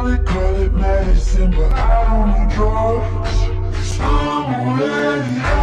they call it medicine, but I don't need drugs, 'cause I'm already high.